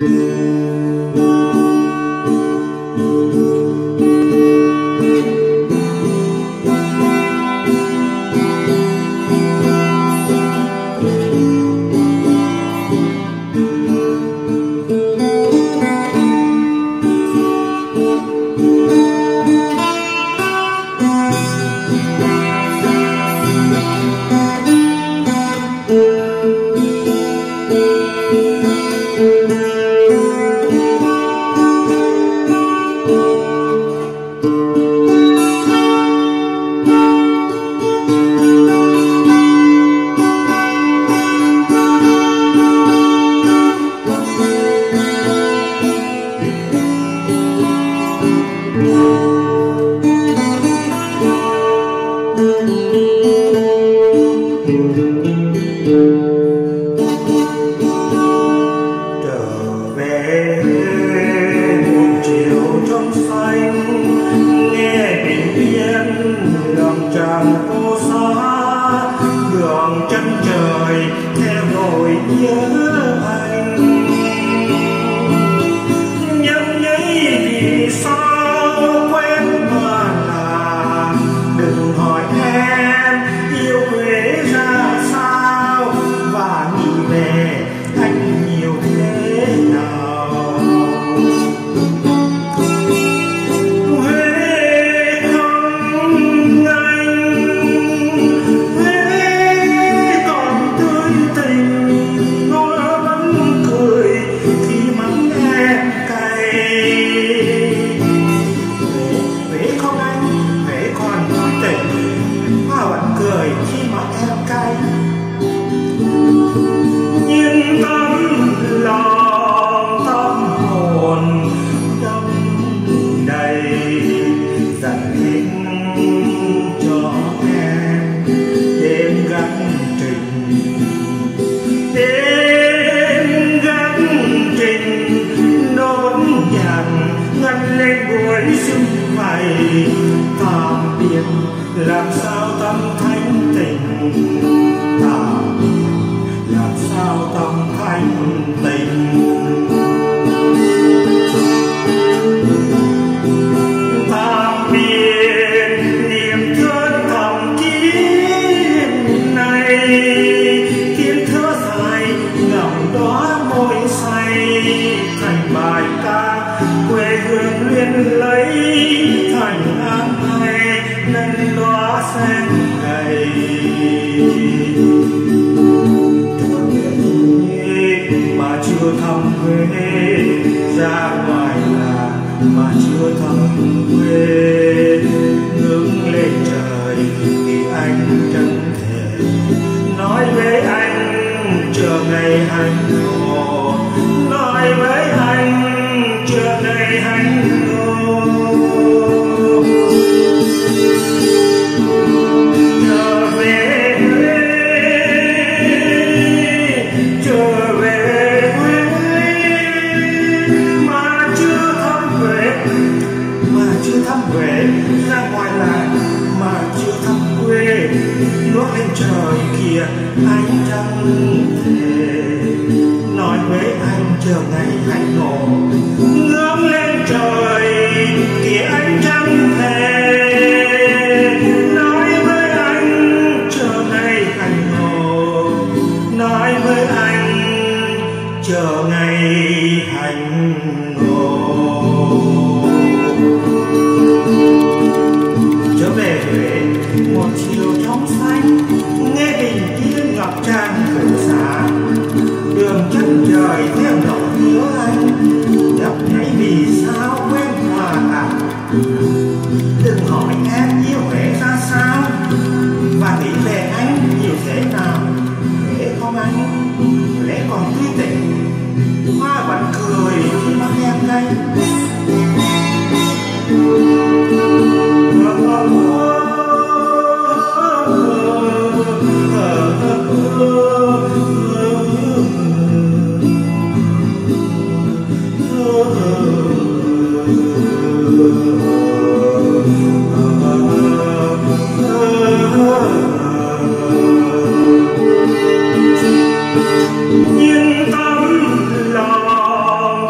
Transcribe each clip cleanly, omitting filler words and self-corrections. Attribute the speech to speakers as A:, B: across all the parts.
A: nhưng tấm lòng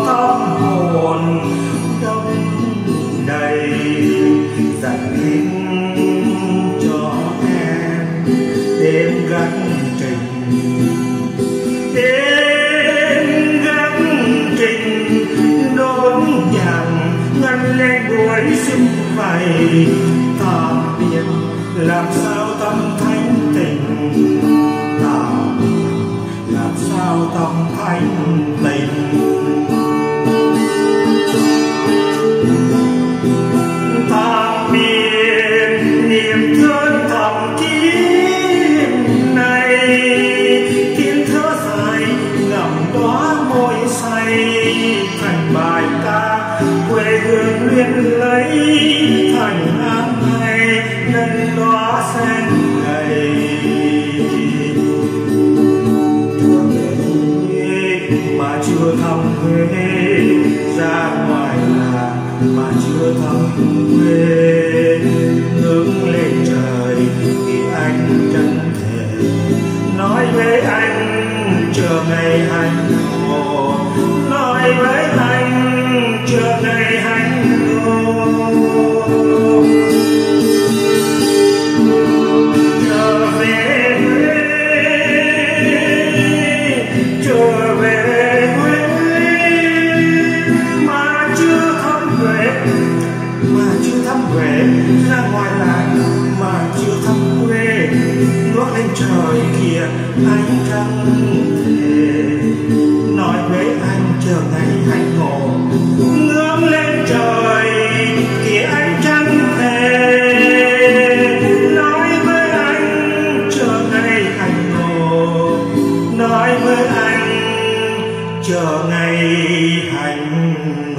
A: vậy. Tạm biệt làm sao tâm thanh tịnh, tạm biệt làm sao tâm thanh tịnh. Tạm biệt niềm thương thầm kín này, tiếng thở dài ngậm đóa môi say, thành bài ca quê hương luyến lấy, thành áng hay nâng đóa sen gầy. Chưa về mà chưa thăm Huế, ra ngoài làng mà chưa thăm quê, ngước lên trời khi anh chân thể nói với anh chờ ngày hạnh ngộ, nói với anh chờ ngày hạnh ngộ. Trở về Huế, trở về Huế mà chưa thăm Huế, mà chưa thăm Huế, ra ngoài làng mà chưa thăm quê, ngước lên trời kìa ánh trăng thề nói với anh chờ ngày hạnh ngộ, ngước lên trời kìa ánh trăng thề nói với anh chờ ngày hạnh ngộ, nói với anh chờ ngày hạnh